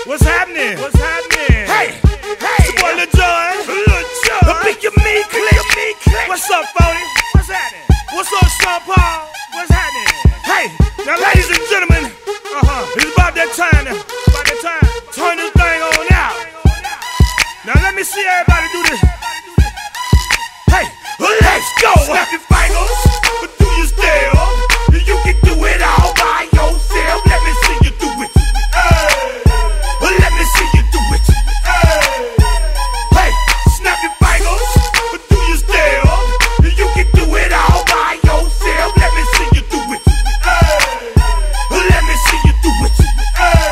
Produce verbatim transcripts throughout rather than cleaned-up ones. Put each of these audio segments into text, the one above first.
What's happening? What's happening? Hey, hey, it's your boy Lil Jon. Lil Jon. The Pick Your Me Click. What's up, Phony? What's happening? What's up, Sean Paul? What's happening? Hey, now ladies and gentlemen, uh-huh, it's about that time now. About that time. Turn this thing on out. Now let me see everybody do this. Hey, let's go. Snap your fingers, but do you still? You can do it all by yourself. Let me see you do it. Hey, let me see you do it. Hey, hey, snap your fingers, but do you still? You can do it all by yourself. Let me see you do it. Hey, let me see you do it. Hey,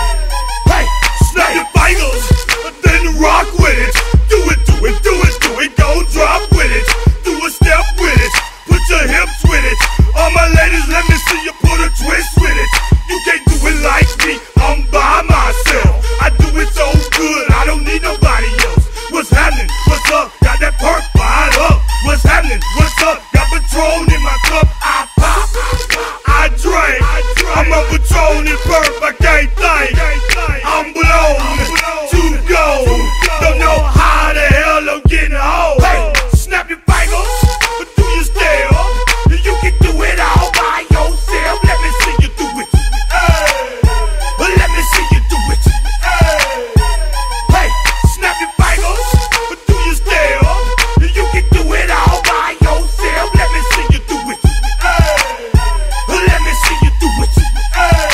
hey, snap your fingers, then rock with it. Do it, do it, do it, do it. Don't drop with it. Do a step with it. Put your hips with it. All my ladies, let me see you put a twist with it. You can't do it like me, I'm by myself. I do it so good, I don't need nobody else. What's happening? What's up? Got that perk fired up. What's happening? What's up? Got Patron in my cup. I pop, I drink. I'm a Patron and perk, I can't think. I'm blown to go. Don't know how the hell I'm getting home. Hey, snap your fingers, but do you still? You can do it all by yourself. Let me see you do it. Hey, let me see you do it. Hey, hey, snap your fingers, but do you still? You can do it all by yourself. Let me see you do it. Hey, let me see you do it. Hey,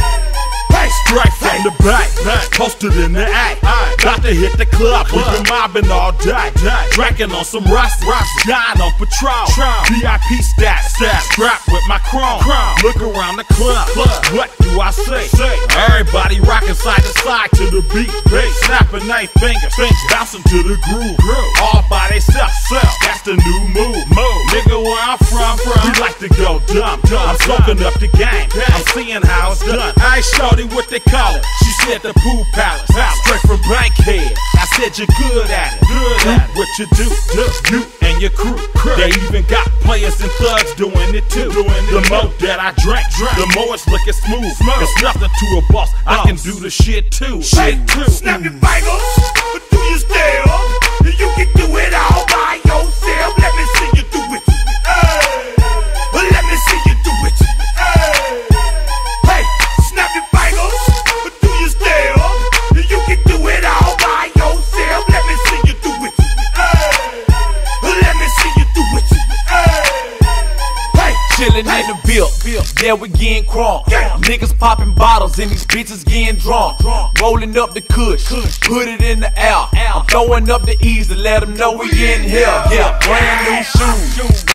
hey, straight from the back, posted in the act. Got to hit the club, we've been mobbing all day. Drinking on some rust, dying on Patron. V I P stats, strapped with my chrome. Look around the club, what do I say? Everybody rocking side to side to the beat. Snapping they fingers, bouncing to the groove. All by themselves, that's the new move. Nigga, where I'm from, we like to go dumb. I'm soaking up the game, I'm seeing how it's done. I ain't shorty what they call it. She said the pool palace, straight from Bankhead. I said you're good at it, good at it. What you do, do, you and your crew. They even got players and thugs doing it too. The more that I drink, the more it's looking smooth. It's nothing to a boss, I can do the shit too. Shit too. Snap your fingers, but do you still? You can do it all by yourself. Let me see you do it. Hey, let me see you do it. Hey, hey, snap your fingers, but do you still? You can do it all by yourself. Let me see you do it. Hey, let me see you do it. Hey, hey, chillin' in the bill, yeah, we getting crunk. Niggas popping bottles and these bitches getting drunk. Rolling up the kush, put it in the air. I'm throwing up the E's to let them know we in here. Yeah, brand new shoes.